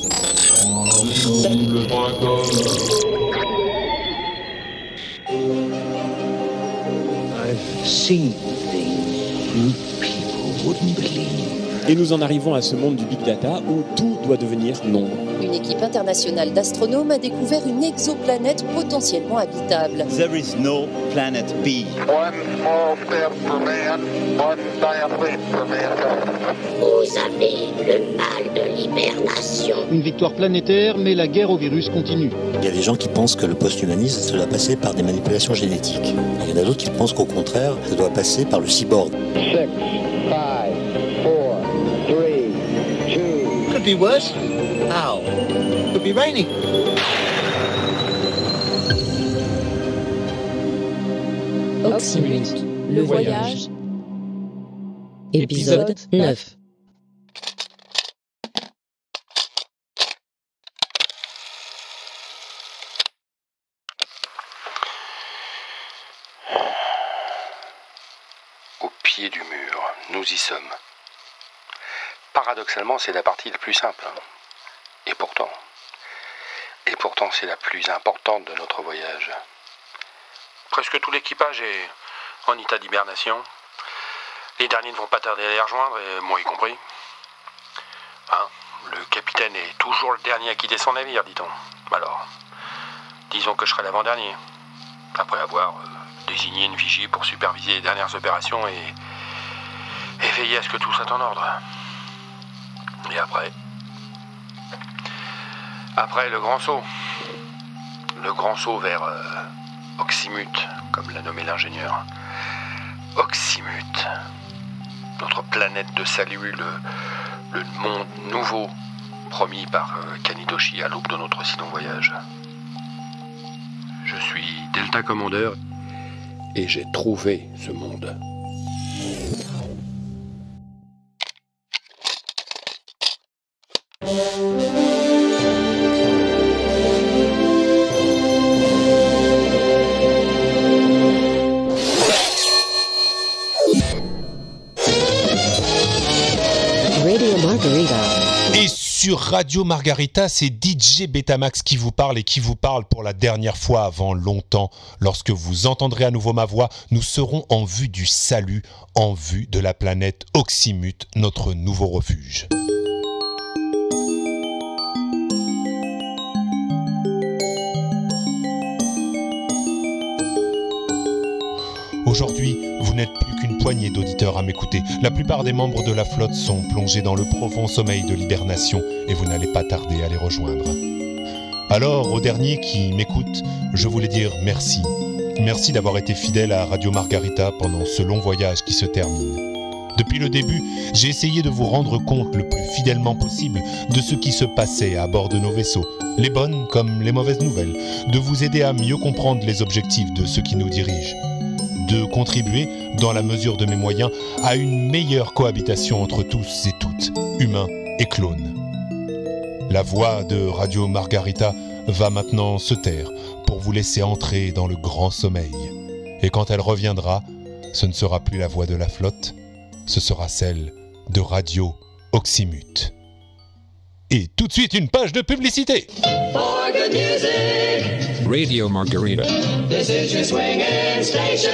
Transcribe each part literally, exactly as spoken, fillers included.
I've seen things you people wouldn't believe. Et nous en arrivons à ce monde du Big Data où tout doit devenir nombre. Une équipe internationale d'astronomes a découvert une exoplanète potentiellement habitable. There is no planet B. One small step for man, one giant leap for mankind. Vous avez le mal de l'hibernation. Une victoire planétaire, mais la guerre au virus continue. Il y a des gens qui pensent que le post-humanisme, ça doit passer par des manipulations génétiques. Il y en a d'autres qui pensent qu'au contraire, ça doit passer par le cyborg. Six, five, four, three, two. Could be worse. How? Could be raining. Oxymute, le voyage. Épisode neuf. Au pied du mur, nous y sommes. Paradoxalement, c'est la partie la plus simple. Et pourtant, et pourtant c'est la plus importante de notre voyage. Presque tout l'équipage est en état d'hibernation. Les derniers ne vont pas tarder à les rejoindre, et moi y compris. Hein, le capitaine est toujours le dernier à quitter son navire, dit-on. Alors, disons que je serai l'avant-dernier, après avoir euh, désigné une vigie pour superviser les dernières opérations et, et veiller à ce que tout soit en ordre. Et après... Après, le grand saut. Le grand saut vers euh, Oxymute, comme l'a nommé l'ingénieur. Oxymute. Notre planète de salut, le, le monde nouveau, promis par euh, Kanitoshi à l'aube de notre si long voyage. Je suis Delta Commandeur et j'ai trouvé ce monde. Et sur Radio Margarita, c'est D J Betamax qui vous parle et qui vous parle pour la dernière fois avant longtemps. Lorsque vous entendrez à nouveau ma voix, nous serons en vue du salut, en vue de la planète Oxymute, notre nouveau refuge. Aujourd'hui, vous n'êtes plus qu'une poignée d'auditeurs à m'écouter. La plupart des membres de la flotte sont plongés dans le profond sommeil de l'hibernation et vous n'allez pas tarder à les rejoindre. Alors, aux derniers qui m'écoutent, je voulais dire merci. Merci d'avoir été fidèle à Radio Margarita pendant ce long voyage qui se termine. Depuis le début, j'ai essayé de vous rendre compte le plus fidèlement possible de ce qui se passait à bord de nos vaisseaux, les bonnes comme les mauvaises nouvelles, de vous aider à mieux comprendre les objectifs de ceux qui nous dirigent, de contribuer, dans la mesure de mes moyens, à une meilleure cohabitation entre tous et toutes, humains et clones. La voix de Radio Margarita va maintenant se taire pour vous laisser entrer dans le grand sommeil. Et quand elle reviendra, ce ne sera plus la voix de la flotte, ce sera celle de Radio Oxymute. Et tout de suite une page de publicité. For good music, Radio Margarita. This is your swinging station.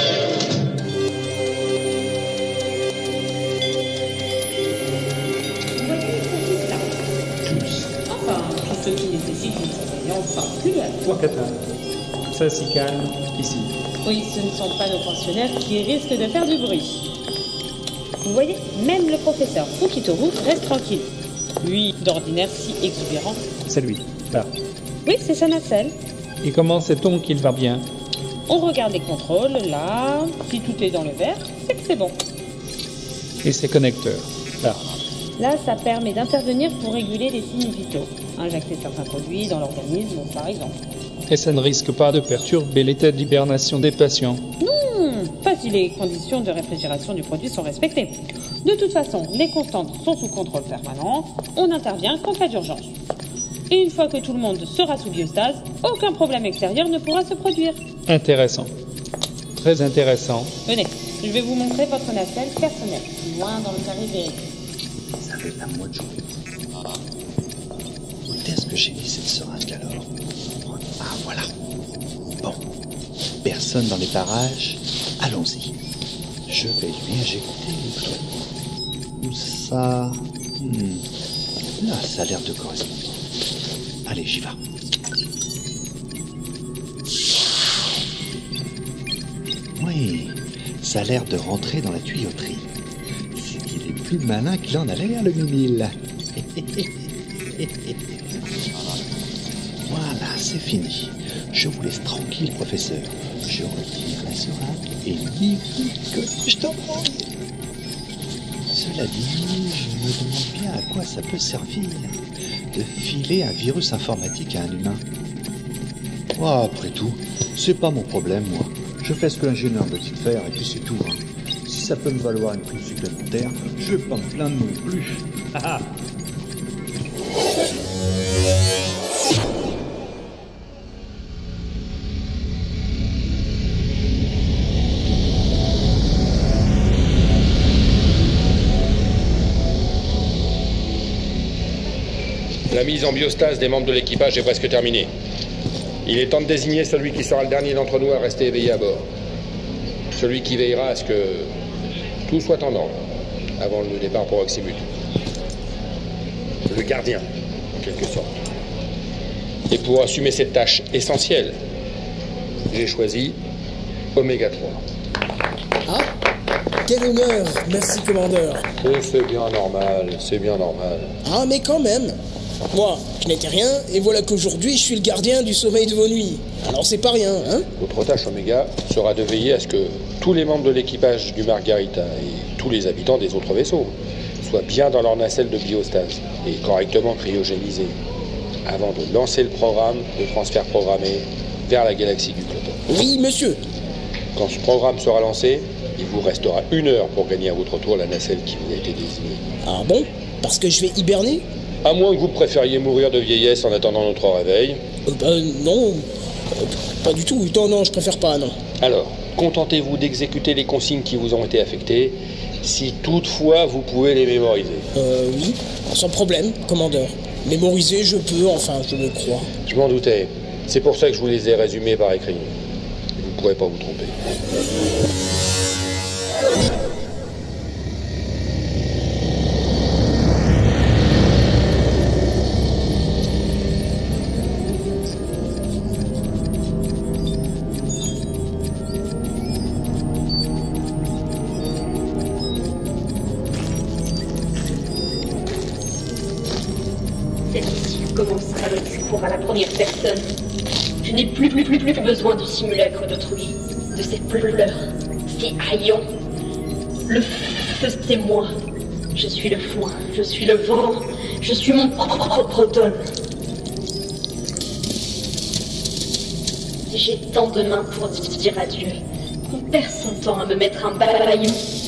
Tous. Enfin, tous ceux qui nécessitent une surveillance particulière. Toi, Kata. Ça s'y calme ici. Oui, ce ne sont pas nos pensionnaires qui risquent de faire du bruit. Vous voyez, même le professeur Fukitoru reste tranquille. Lui, d'ordinaire si exubérant. C'est lui, là. Oui, c'est sa nacelle. Et comment sait-on qu'il va bien? On regarde les contrôles, là. Si tout est dans le vert, c'est que c'est bon. Et ses connecteurs, là. Là, ça permet d'intervenir pour réguler les signes vitaux. Injecter certains produits dans l'organisme, par exemple. Et ça ne risque pas de perturber l'état d'hibernation des patients? Non, pas si les conditions de réfrigération du produit sont respectées. De toute façon, les constantes sont sous contrôle permanent. On intervient qu'en cas d'urgence. Et une fois que tout le monde sera sous biostase, aucun problème extérieur ne pourra se produire. Intéressant. Très intéressant. Venez, je vais vous montrer votre nacelle personnelle, loin dans le périphérique. Ça fait la moitié. que j'ai mis cette seringue alors? Ah, voilà. Bon. Personne dans les parages. Allons-y. Je vais lui injecter une Où ça? hmm. Là, ça a l'air de correspondre. Allez, j'y vais. Oui, ça a l'air de rentrer dans la tuyauterie. C'est qu'il est plus malin qu'il en a l'air, le mimile. Voilà, c'est fini. Je vous laisse tranquille, professeur. Je retire la seringue et dis que je t'en prie. Cela dit, je me demande bien à quoi ça peut servir de filer un virus informatique à un humain. Oh, après tout, c'est pas mon problème, moi. Je fais ce que l'ingénieur me dit de faire et puis c'est tout. Hein. Si ça peut me valoir une prime supplémentaire, je vais pas me plaindre non plus. La mise en biostase des membres de l'équipage est presque terminée. Il est temps de désigner celui qui sera le dernier d'entre nous à rester éveillé à bord. Celui qui veillera à ce que tout soit en ordre avant le départ pour Oxymut. Le gardien, en quelque sorte. Et pour assumer cette tâche essentielle, j'ai choisi Oméga trois. Ah, quel honneur. Merci, commandeur. Oh, c'est bien normal, c'est bien normal. Ah, mais quand même. Moi, je n'étais rien, et voilà qu'aujourd'hui, je suis le gardien du sommeil de vos nuits. Alors c'est pas rien, hein? Votre tâche, Oméga, sera de veiller à ce que tous les membres de l'équipage du Margarita et tous les habitants des autres vaisseaux soient bien dans leur nacelle de biostase et correctement cryogénisés avant de lancer le programme de transfert programmé vers la galaxie du Cloton. Oui, monsieur. Quand ce programme sera lancé, il vous restera une heure pour gagner à votre tour la nacelle qui vous a été désignée. Ah bon? Parce que je vais hiberner? À moins que vous préfériez mourir de vieillesse en attendant notre réveil. Euh, bah, non, euh, pas du tout. Non, non, je préfère pas, non. Alors, contentez-vous d'exécuter les consignes qui vous ont été affectées, si toutefois vous pouvez les mémoriser. Euh, oui, sans problème, commandeur. Mémoriser, je peux, enfin, je le crois. Je m'en doutais. C'est pour ça que je vous les ai résumés par écrit. Vous ne pourrez pas vous tromper. Commencera le discours à la première personne. Je n'ai plus, plus, plus, plus besoin du simulacre d'autrui, de ces pleurs, ces haillons. Le feu, c'est moi. Je suis le foin, je suis le vent, je suis mon propre automne. J'ai tant de mains pour dire adieu, qu'on perd son temps à me mettre un balayon.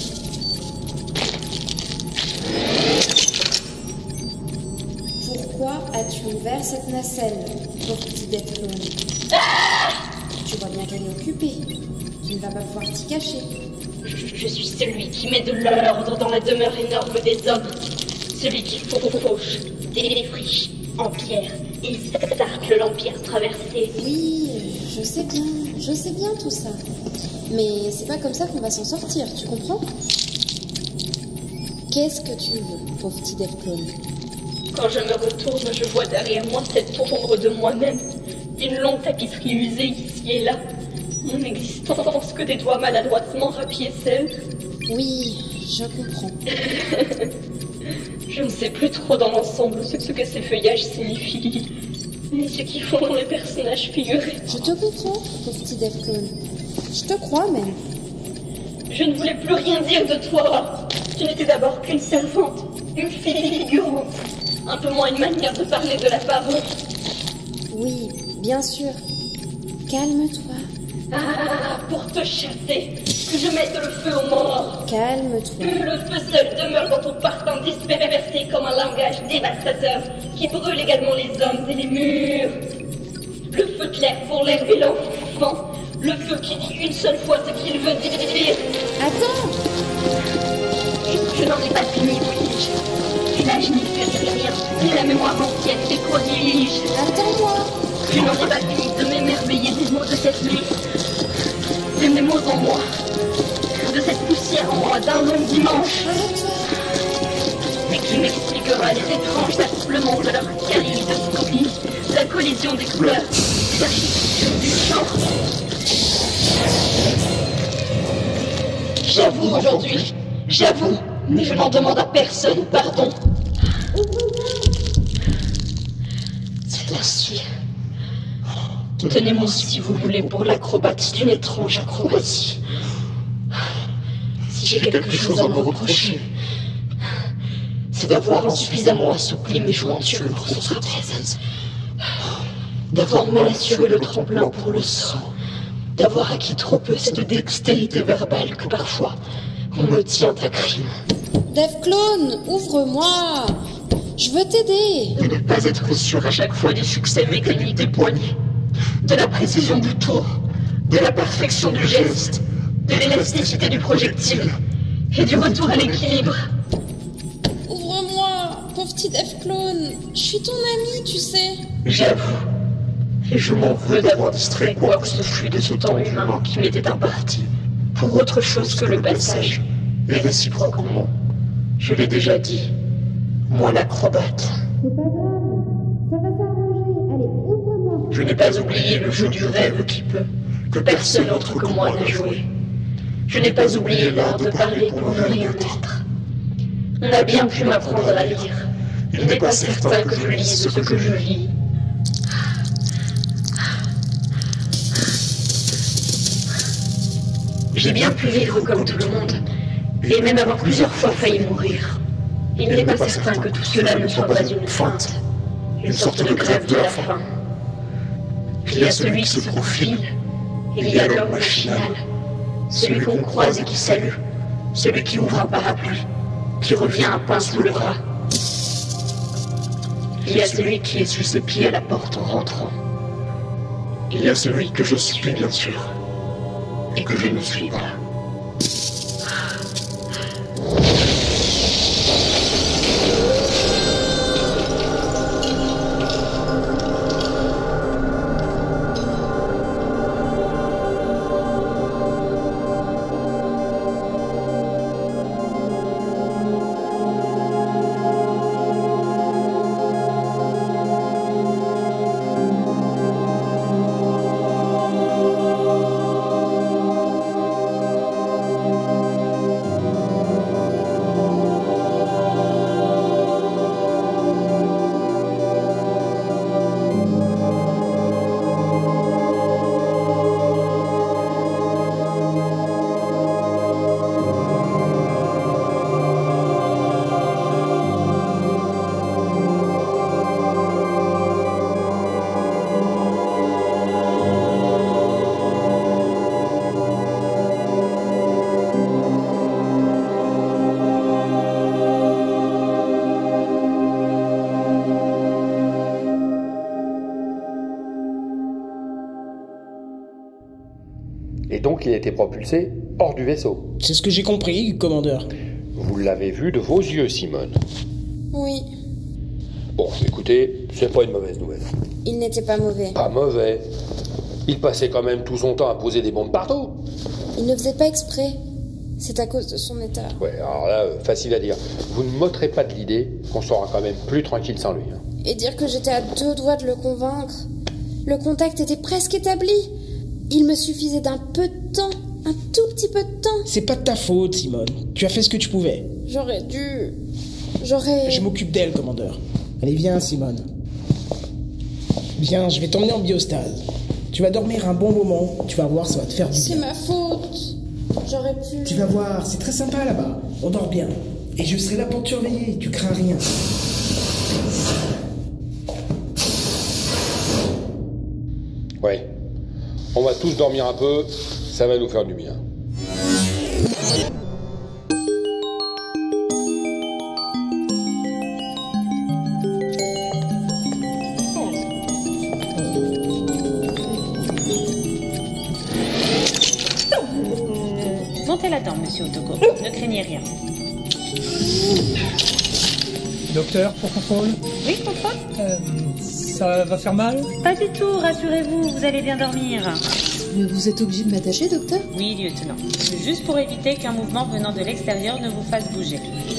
Pourquoi as-tu ouvert cette nacelle, pauvre petit bête clone? Tu vois bien qu'elle est occupée. Tu ne vas pas pouvoir t'y cacher. Je, je suis celui qui met de l'ordre dans la demeure énorme des hommes. Celui qui fauche, défriche en pierre et sarcle l'empire traversé. Oui, je sais bien, je sais bien tout ça. Mais c'est pas comme ça qu'on va s'en sortir, tu comprends? Qu'est-ce que tu veux, pauvre petit dev clone? Quand je me retourne, je vois derrière moi cette ombre de moi-même. Une longue tapisserie usée ici et là. Mon existence que des doigts maladroitement rapiécellent. Oui, je comprends. Je ne sais plus trop dans l'ensemble ce que ces feuillages signifient, ni ce qu'ils font les personnages figurés. Je te comprends, pauvre petit dev clone. Je te crois même. Je ne voulais plus rien dire de toi. Tu n'étais d'abord qu'une servante, une figurante. Un peu moins une manière de parler de la parole. Oui, bien sûr. Calme-toi. Ah, pour te chasser, que je mette le feu aux morts. Calme-toi. Que le feu seul demeure dans ton parfum dispersé comme un langage dévastateur qui brûle également les hommes et les murs. Le feu clair pour l'herbe et l'enfant. Le feu qui dit une seule fois ce qu'il veut dire. Attends. Je, je n'en ai pas fini, oui. l'image n'y fait rien, ni la mémoire ancienne des prodiges. Attends-moi. Je n'en ai pas fini de m'émerveiller des mots de cette nuit. De mes mots en moi. De cette poussière en moi d'un long dimanche. Mais qui m'expliquera les étranges accouplements de leur kaléidoscopie, la collision des couleurs, l'architecture du chant. J'avoue aujourd'hui, j'avoue, mais je n'en demande à personne pardon. C'est ainsi. Tenez-moi si vous voulez pour l'acrobate d'une étrange acrobatie. Si j'ai quelque chose à me reprocher, c'est d'avoir insuffisamment assoupli mes jointures pour son trapèze, d'avoir mal assuré le tremplin pour le sang, d'avoir acquis trop peu cette dextérité verbale que parfois on me tient à crime. Dave Clone, ouvre-moi. Je veux t'aider. De ne pas être sûr à chaque fois du succès mécanique des poignets, de la précision du tour, de la perfection du geste, de l'élasticité du projectile et du retour à l'équilibre. Ouvre-moi, pauvre petit Dave Clone. Je suis ton ami, tu sais. J'avoue. Et je m'en veux d'avoir distrait quoi que ce fût de ce temps humain qui m'était imparti pour autre chose que le passage. Et réciproquement, je l'ai déjà dit, moi l'acrobate. C'est pas grave, ça va s'arranger. Allez, ouvre-moi. Je n'ai pas oublié le jeu du rêve qui peut, que personne autre que moi n'a joué. Je n'ai pas oublié l'art de parler pour ne rien être. On a bien pu m'apprendre à lire. Il n'est pas certain que je lise ce que je lis. J'ai bien pu vivre comme tout le monde, et même avoir plusieurs fois failli mourir. Il n'est pas certain que tout cela ne soit pas une feinte, une sorte de grève de la faim. Il y a celui qui se profile, il y a l'homme machinal, celui qu'on croise et qui salue, celui qui ouvre un parapluie, qui revient un pain sous le bras. Il y a celui qui essuie ses pieds à la porte en rentrant. Il y a celui que je suis, bien sûr, et que je ne suis pas. Et donc il a été propulsé hors du vaisseau. C'est ce que j'ai compris, commandeur. Vous l'avez vu de vos yeux, Simone. Oui. Bon, écoutez, c'est pas une mauvaise nouvelle. Il n'était pas mauvais. Pas mauvais. Il passait quand même tout son temps à poser des bombes partout. Il ne faisait pas exprès. C'est à cause de son état. Ouais, alors là, euh, facile à dire. Vous ne m'ôterez pas de l'idée qu'on sera quand même plus tranquille sans lui. Hein. Et dire que j'étais à deux doigts de le convaincre. Le contact était presque établi. Il me suffisait d'un peu de temps. Un tout petit peu de temps. C'est pas de ta faute, Simone. Tu as fait ce que tu pouvais. J'aurais dû... J'aurais... Je m'occupe d'elle, commandeur. Allez, viens, Simone. Viens, je vais t'emmener en biostase. Tu vas dormir un bon moment. Tu vas voir, ça va te faire du bien. C'est ma faute. J'aurais pu... Tu vas voir, c'est très sympa là-bas. On dort bien. Et je serai là pour te surveiller. Tu crains rien. Ouais. On va tous dormir un peu. Ça va nous faire du bien. Montez là-dedans, monsieur Otoko. Ne craignez rien. Docteur, pour contrôle. Oui, contrôle. Euh, ça va faire mal? Pas du tout, rassurez-vous, vous allez bien dormir. Mais vous êtes obligé de m'attacher, docteur? Oui, lieutenant. C'est juste pour éviter qu'un mouvement venant de l'extérieur ne vous fasse bouger.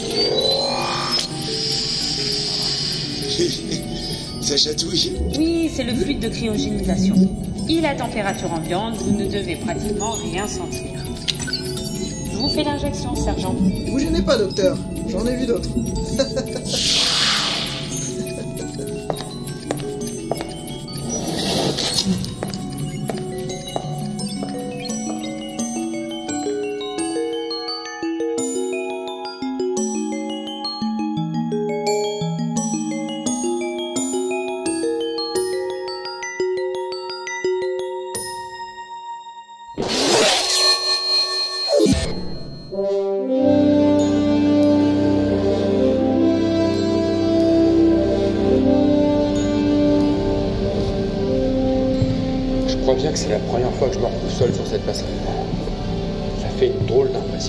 Ça chatouille? Oui, c'est le fluide de cryogénisation. Il a température ambiante, vous ne devez pratiquement rien sentir. Je vous fais l'injection, sergent. Vous gênez pas, docteur. J'en ai vu d'autres. Je crois bien que c'est la première fois que je me retrouve seul sur cette passerelle. Ça fait une drôle d'impression.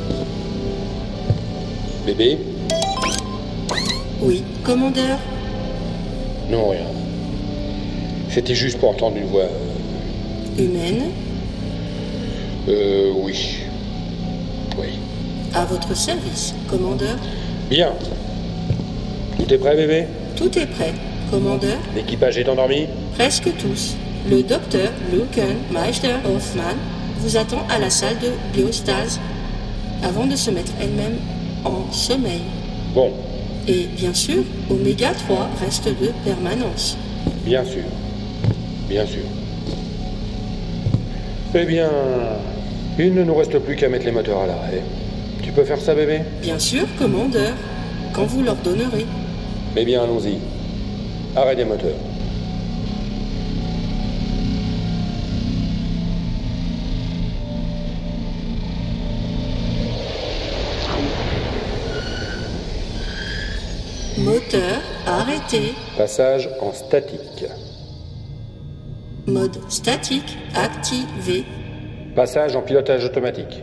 Bébé? Oui, commandeur? Non, rien. C'était juste pour entendre une voix... Humaine? Euh, oui. Oui. À votre service, commandeur? Bien. Tout est prêt, bébé? Tout est prêt, commandeur? L'équipage est endormi? Presque tous. Le docteur Luken Meister Hoffman vous attend à la salle de biostase avant de se mettre elle-même en sommeil. Bon. Et bien sûr, Oméga trois reste de permanence. Bien sûr. Bien sûr. Eh bien, il ne nous reste plus qu'à mettre les moteurs à l'arrêt. Tu peux faire ça, bébé? Bien sûr, commandeur, quand vous l'ordonnerez. Eh bien, allons-y. Arrêt des moteurs. Moteur arrêté. Passage en statique. Mode statique activé. Passage en pilotage automatique.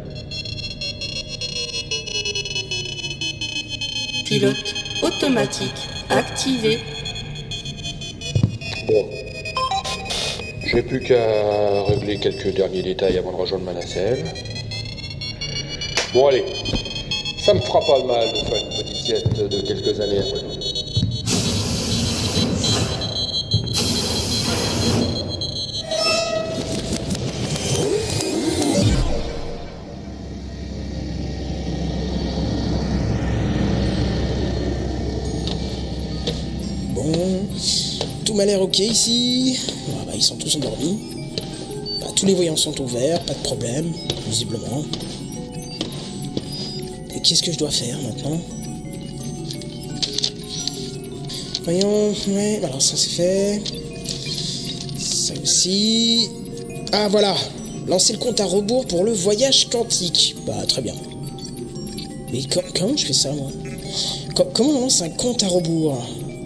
Pilote automatique activé. Bon. J'ai plus qu'à régler quelques derniers détails avant de rejoindre ma nacelle. Bon, allez. Ça me fera pas le mal de faire une petite sieste de quelques années après. Bon, tout m'a l'air ok ici. Ah bah, ils sont tous endormis. Bah, tous les voyants sont ouverts, pas de problème, visiblement. Et qu'est-ce que je dois faire maintenant? Voyons, ouais, alors ça c'est fait. Ça aussi. Ah voilà, lancer le compte à rebours pour le voyage quantique. Bah très bien. Mais com comment je fais ça moi? Com Comment on lance un compte à rebours?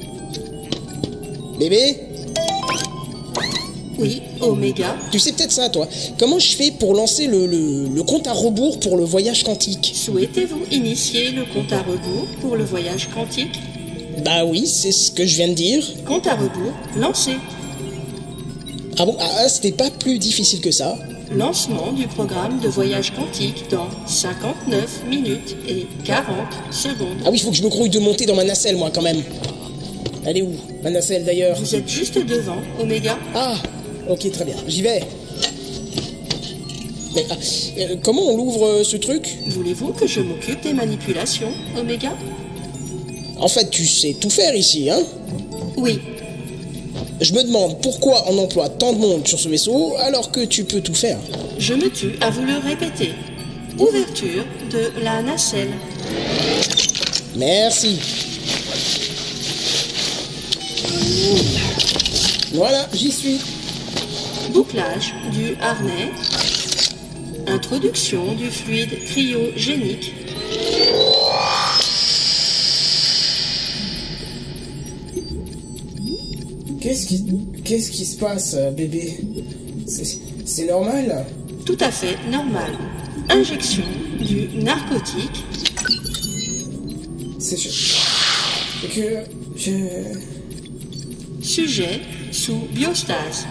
Bébé? Oui, Oméga. Tu sais peut-être ça, toi. Comment je fais pour lancer le, le, le compte à rebours pour le voyage quantique? Souhaitez-vous initier le compte à rebours pour le voyage quantique? Bah oui, c'est ce que je viens de dire. Compte à rebours lancé. Ah bon? Ah, c'était pas plus difficile que ça. Lancement du programme de voyage quantique dans cinquante-neuf minutes et quarante secondes. Ah oui, il faut que je me grouille de monter dans ma nacelle, moi, quand même. Elle est où, ma nacelle, d'ailleurs? Vous êtes juste devant, Oméga. Ah, ok, très bien. J'y vais. Mais ah, euh, comment on l'ouvre, euh, ce truc? Voulez-vous que je m'occupe des manipulations, Oméga? En fait, tu sais tout faire ici, hein? Oui. Je me demande pourquoi on emploie tant de monde sur ce vaisseau alors que tu peux tout faire. Je me tue à vous le répéter. Ouverture de la nacelle. Merci. Voilà, j'y suis. Bouclage du harnais. Introduction du fluide cryogénique. Qu'est-ce qui, qu'est-ce qui se passe, bébé? C'est normal? Tout à fait normal. Injection du narcotique. C'est... que... je... Sujet sous biostase.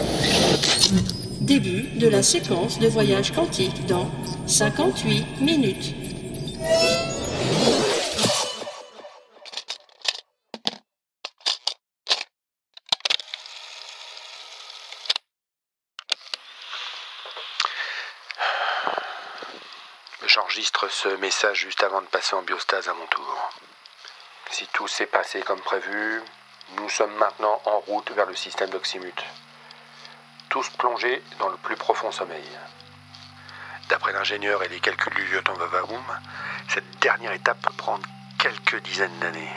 Début de la séquence de voyage quantique dans cinquante-huit minutes. J'enregistre ce message juste avant de passer en biostase à mon tour. Si tout s'est passé comme prévu, nous sommes maintenant en route vers le système d'Oxymute. Tous plongés dans le plus profond sommeil. D'après l'ingénieur et les calculs du lieutenant Vavaoum, cette dernière étape peut prendre quelques dizaines d'années.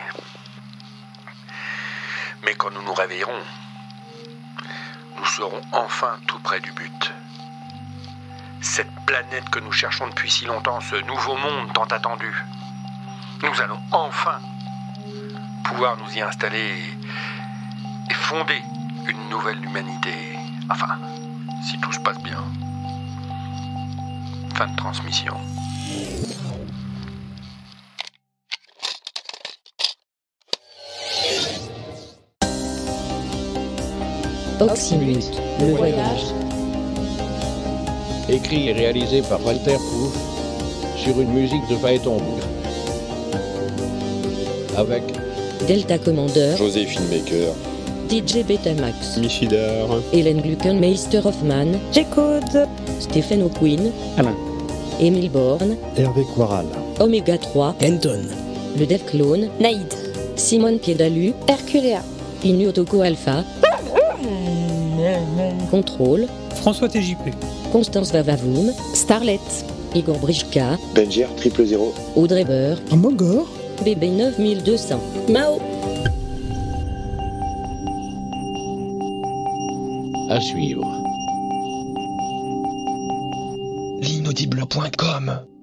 Mais quand nous nous réveillerons, nous serons enfin tout près du but. Cette planète que nous cherchons depuis si longtemps, ce nouveau monde tant attendu. Nous allons enfin pouvoir nous y installer et fonder une nouvelle humanité. Enfin, si tout se passe bien. Fin de transmission. Oxymute, le voyage. Écrit et réalisé par Walter Proof sur une musique de Phaéton Bougre. Avec Delta Commander, Joséphine Baker, D J Betamax, Michidar, Hélène Gluckenmeister Hoffman, J-Code, Stephen O'Quinn, Alain, Émile Born, Hervé Quaral, Oméga trois, Anton, le Dev Clone, Naïd, Simone Piedalu, Herculea, Inu Otoko Alpha, Contrôle, François T J P, Constance Vavavoum, Starlet, Igor Brichka, Benjer triple zéro, Audrey Beur, Mogor, B B neuf mille deux cents, Mao. à suivre. L'inaudible point com